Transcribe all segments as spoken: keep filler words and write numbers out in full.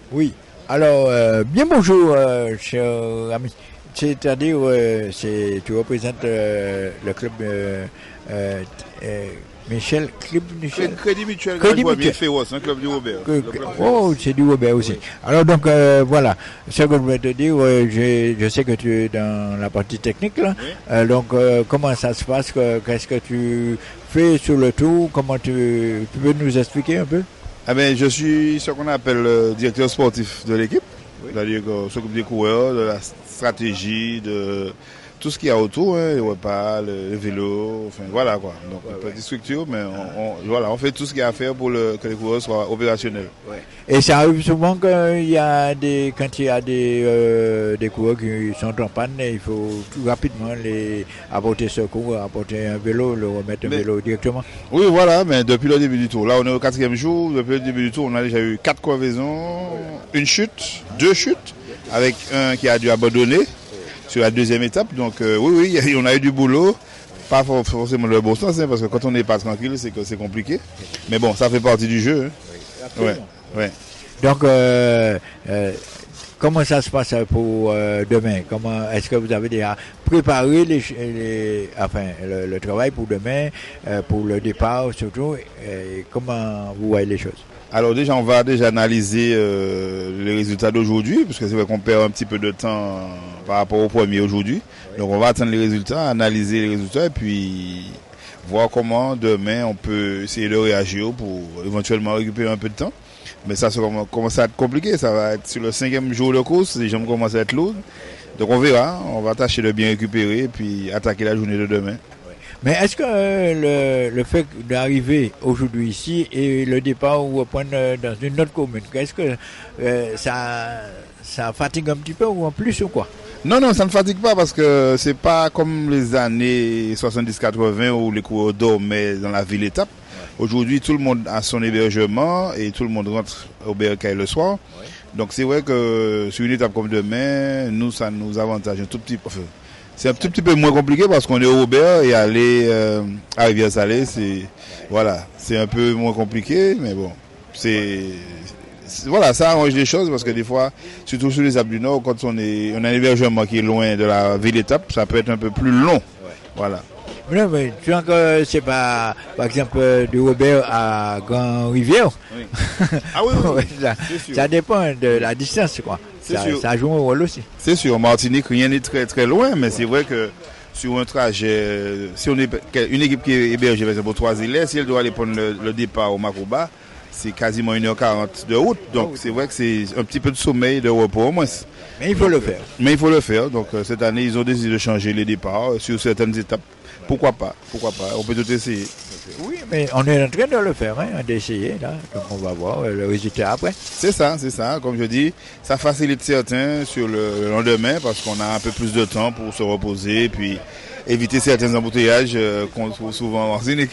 Oui. Alors, euh, bien bonjour, euh, cher ami. C'est-à-dire, euh, c'est, tu représentes euh, le club euh, euh, euh, Michel, club Michel. Crédit Mutuel Crédit Grand Mutuel. Féroce, un club du Robert. Que- Le que- club oh, Féroce. c'est du Robert aussi. Oui. Alors donc euh, voilà, ce que je voulais te dire, euh, je, je sais que tu es dans la partie technique là. Oui. Euh, donc euh, comment ça se passe, que- qu'est-ce que tu fais sur le tour, comment tu, tu peux nous expliquer un peu? Ah ben, je suis ce qu'on appelle le directeur sportif de l'équipe. Oui. C'est-à-dire qu'on s'occupe des coureurs, de la stratégie, de tout ce qu'il y a autour, hein, les repas, le, le vélo, enfin voilà quoi. Donc Ouais, une ouais. petite structure, mais on, on- voilà, on fait tout ce qu'il y a à faire pour le- que les coureurs soient opérationnels. Et ça arrive souvent qu'il y a des, quand il y a des, euh, des coureurs qui sont en panne, il faut tout rapidement les apporter secours, apporter un vélo, le remettre un Mais- vélo directement. Oui, voilà, mais depuis le début du tour. Là, on est au quatrième jour. Depuis le début du tour, on a déjà eu quatre crevaisons, une chute, deux chutes, avec un qui a dû abandonner sur la deuxième étape. Donc, euh, oui, oui, on a eu du boulot. Pas for- forcément le bon sens, hein, parce que quand on n'est pas tranquille, c'est que c'est compliqué. Mais bon, ça fait partie du jeu. Hein. Ouais, ouais. Donc, euh, euh, comment ça se passe pour euh, demain? Comment est-ce que vous avez déjà préparé les, les- enfin, le, le travail pour demain, euh, pour le départ surtout? Et comment vous voyez les choses? Alors déjà, on va déjà analyser euh, les résultats d'aujourd'hui, parce que c'est vrai qu'on perd un petit peu de temps par rapport au premier aujourd'hui. Donc on va attendre les résultats, analyser les résultats, et puis voir comment demain on peut essayer de réagir pour éventuellement récupérer un peu de temps. Mais ça, ça commence à être compliqué, ça va être sur le cinquième jour de course, les jambes commencent à être lourdes. Donc on verra, on va tâcher de bien récupérer, et puis attaquer la journée de demain. Mais est-ce que euh, le, le fait d'arriver aujourd'hui ici et le départ ou reprendre euh, dans une autre commune, est-ce que euh, ça, ça fatigue un petit peu ou en plus ou quoi? Non, non, ça ne fatigue pas parce que c'est pas comme les années soixante-dix quatre-vingts où les coureurs dormaient dans la ville étape. Aujourd'hui, tout le monde a son hébergement et tout le monde rentre au bercail le soir. Donc c'est vrai que sur une étape comme demain, nous, ça nous avantage un tout petit peu. Enfin, c'est un tout petit peu moins compliqué parce qu'on est au Robert et aller euh, à Rivière-Salée, c'est voilà, c'est un peu moins compliqué, mais bon, c'est c'est- voilà, ça arrange les choses parce que des fois, surtout sur les Alpes du Nord, quand on est on a un hébergement qui est loin de la ville étape, ça peut être un peu plus long. Voilà. Non, mais tu vois que c'est pas, par exemple, euh, du Robert à Grand Rivière. Oui. Ah oui, oui, oui. Ouais, ça, C'est sûr. ça dépend de la distance, quoi. C'est Ça, sûr. ça joue un rôle aussi. C'est sûr, en Martinique, rien n'est très très loin, mais c'est vrai que sur un trajet, euh, si on est une équipe qui est hébergée par exemple, aux Trois Îlets, si elle doit aller prendre le, le départ au Macoba, c'est quasiment une heure quarante de route. Donc c'est vrai que c'est un petit peu de sommeil, de repos au moins. Mais il faut le faire. Mais il faut le faire. Donc euh, cette année, ils ont décidé de changer les départs euh, sur certaines étapes. Pourquoi pas? Pourquoi pas? On peut tout essayer. Oui, mais on est en train de le faire, hein, d'essayer, là. Donc on va voir euh, le résultat après. C'est ça, c'est ça. Comme je dis, ça facilite certains sur le, le lendemain parce qu'on a un peu plus de temps pour se reposer et puis éviter certains embouteillages euh, qu'on trouve souvent en Martinique.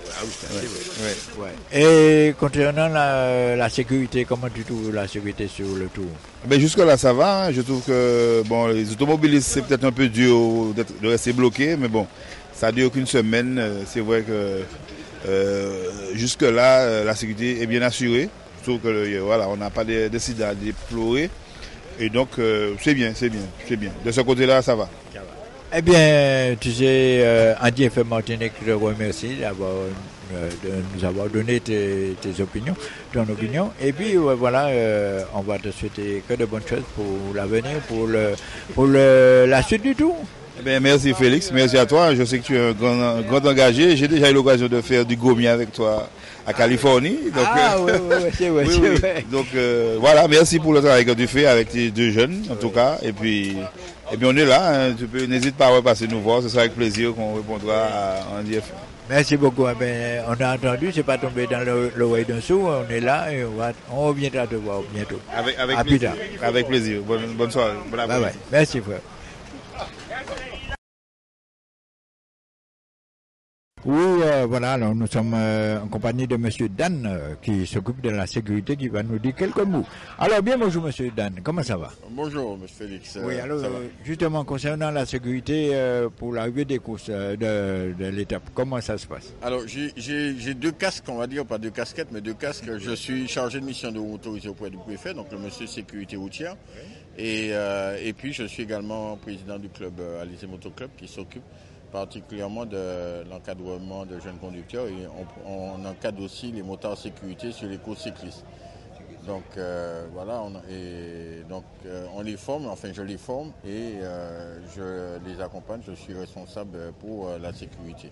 Ouais. Et concernant la, la sécurité, comment tu trouves la sécurité sur le tour? Ben jusque là ça va. hein. Je trouve que bon, les automobilistes c'est peut-être un peu dur d'être- de rester bloqués, mais bon, ça dure qu'une semaine. euh, C'est vrai que euh, jusque là la sécurité est bien assurée. Je trouve que euh, voilà, on n'a pas de- d'incident à déplorer et donc euh, c'est bien, c'est bien, c'est bien. De ce côté-là ça va. Eh bien, tu sais, euh, Andy F M Martinique, je te remercie d'avoir, euh, de nous avoir donné tes, tes opinions, ton opinion. Et puis, euh, voilà, euh, on va te souhaiter que de bonnes choses pour l'avenir, pour, le, pour le, la suite du tour. Eh bien, merci Félix, merci à toi. Je sais que tu es un grand, un grand engagé. J'ai déjà eu l'occasion de faire du gourmet avec toi à Californie. Donc, Ah, euh, oui, oui, oui, c'est vrai, oui, c'est oui. vrai. Donc euh, voilà, merci pour le travail que tu fais avec tes deux jeunes, en tout cas. Et puis, et puis on est là. hein. Tu peux, n'hésite pas à repasser nous voir. Ce sera avec plaisir qu'on répondra à Andy F M. Merci beaucoup. Eh bien, on a entendu, c'est pas tombé dans le- l'oreille d'un sourd. On est là et on, va, on reviendra te voir bientôt. Avec, avec À plus plaisir. tard. Avec plaisir. Bonne, bonne soirée. Bon Bye après-midi. bye. Merci, frère. Oui, euh, voilà, alors nous sommes euh, en compagnie de Monsieur Dan euh, qui s'occupe de la sécurité, qui va nous dire quelques mots. Alors bien bonjour Monsieur Dan, comment ça va? Bonjour Monsieur Félix. Oui, alors ça va. euh, justement concernant la sécurité euh, pour l'arrivée des courses euh, de, de l'étape, comment ça se passe? Alors j'ai, j'ai, j'ai deux casques, on va dire, pas deux casquettes, mais deux casques. Je suis chargé de mission de autorité auprès du préfet, donc le Monsieur Sécurité routière. Oui. Et, euh, et puis je suis également président du club euh, Alizé Moto Club qui s'occupe particulièrement de l'encadrement de jeunes conducteurs et on, on encadre aussi les motards sécurité sur les courses cyclistes. Donc euh, voilà, on, et donc euh, on les forme, enfin je les forme et euh, je les accompagne. Je suis responsable pour euh, la sécurité.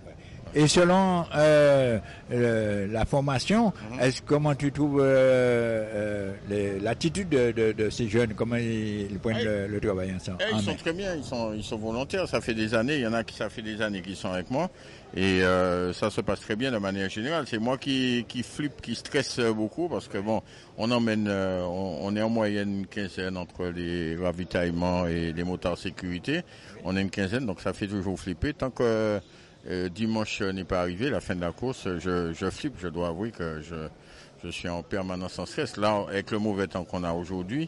Et selon euh, le, la formation, mm-hmm. est-ce comment tu trouves euh, euh, les, l'attitude de, de, de ces jeunes, comment ils, ils prennent hey, le, le travail ensemble? Hey, Ils sont très bien, ils sont ils sont volontaires. Ça fait des années, il y en a qui ça fait des années qu'ils sont avec moi et euh, ça se passe très bien de manière générale. C'est moi qui qui flippe, qui stresse beaucoup parce que bon, on emmène, euh, on, on est en moyenne une quinzaine entre les ravitaillements et les motards sécurité. On est une quinzaine, donc ça fait toujours flipper tant que Euh, dimanche n'est pas arrivé, la fin de la course, je, je flippe, je dois avouer que je, je suis en permanence en stress. Là, avec le mauvais temps qu'on a aujourd'hui,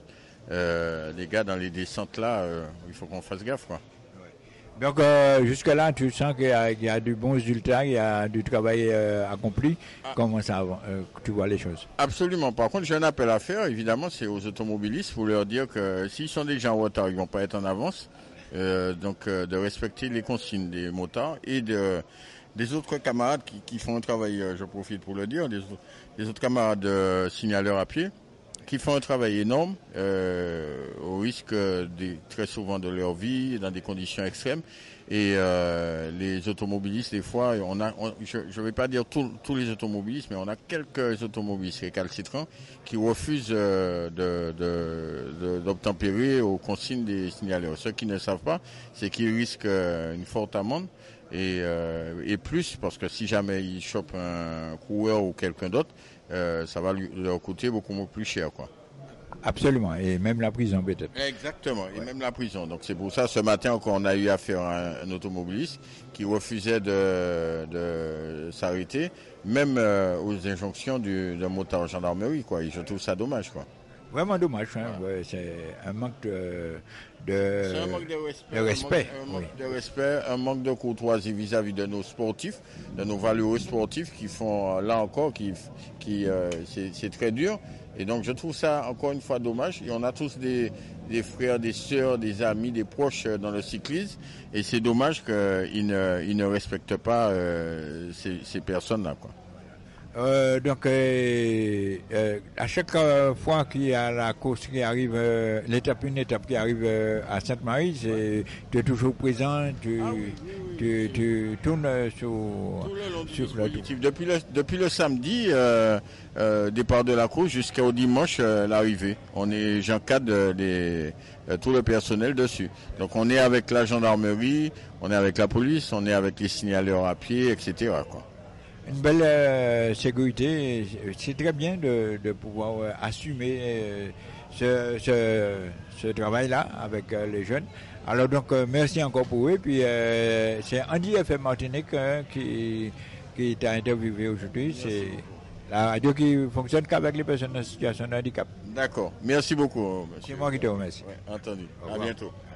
euh, les gars dans les descentes là, euh, il faut qu'on fasse gaffe, quoi. Donc euh, jusque-là, tu sens qu'il y a, il y a du bon résultat, il y a du travail euh, accompli. Ah. Comment ça, euh, tu vois les choses? Absolument. Par contre, j'ai un appel à faire, évidemment, c'est aux automobilistes pour leur dire que s'ils sont déjà en retard, ils vont pas être en avance. Euh, donc euh, de respecter les consignes des motards et de, des autres camarades qui, qui font un travail, euh, je profite pour le dire, des, des autres camarades euh, signaleurs à pied qui font un travail énorme euh, au risque de, très souvent de leur vie dans des conditions extrêmes et euh, les automobilistes des fois on a on, je ne vais pas dire tous tous les automobilistes mais on a quelques automobilistes récalcitrants qui refusent euh, de, de, de d'obtempérer aux consignes des signaleurs. Ceux qui ne savent pas, c'est qu'ils risquent euh, une forte amende et euh, et plus parce que si jamais ils chopent un coureur ou quelqu'un d'autre, euh, ça va lui, leur coûter beaucoup plus cher, quoi. Absolument, et même la prison peut-être. Exactement, et ouais. Même la prison. Donc c'est pour ça, ce matin encore, on a eu affaire à un, un automobiliste qui refusait de, de s'arrêter, même euh, aux injonctions du, d'un motard en gendarmerie, quoi. Et je trouve ça dommage, quoi. Vraiment dommage, hein. Ouais. Ouais, c'est un manque de, de, c'est un manque de respect, de respect, un manque, un oui. manque de respect, un manque de courtoisie vis-à-vis de nos sportifs, de nos valeureux sportifs qui font là encore, qui, qui, euh, c'est, c'est très dur. Et donc je trouve ça encore une fois dommage. Et on a tous des, des frères, des sœurs, des amis, des proches dans le cyclisme, et c'est dommage qu'ils ne, ils ne respectent pas euh, ces, ces personnes-là, quoi. Euh, donc, euh, euh, à chaque euh, fois qu'il y a la course qui arrive, euh, l'étape, une étape qui arrive euh, à Sainte-Marie, c'est, tu es toujours présent, tu, ah oui, oui, oui, tu, tu tournes sur, tout le long du sur dispositif. Le... Depuis le, depuis le samedi, euh, euh, départ de la course jusqu'au dimanche, euh, l'arrivée. On est, j'encadre les, euh, tout le personnel dessus. Donc, on est avec la gendarmerie, on est avec la police, on est avec les signaleurs à pied, et cetera, quoi. Une belle euh, sécurité, c'est très bien de, de pouvoir euh, assumer euh, ce, ce, ce travail-là avec euh, les jeunes. Alors donc euh, merci encore pour eux. Puis euh, c'est Andy F M Martinique hein, qui qui t'a interviewé aujourd'hui. C'est la radio qui fonctionne qu'avec les personnes en situation de handicap. D'accord. Merci beaucoup. Monsieur. C'est moi qui te remercie. Ouais, entendu. À bientôt.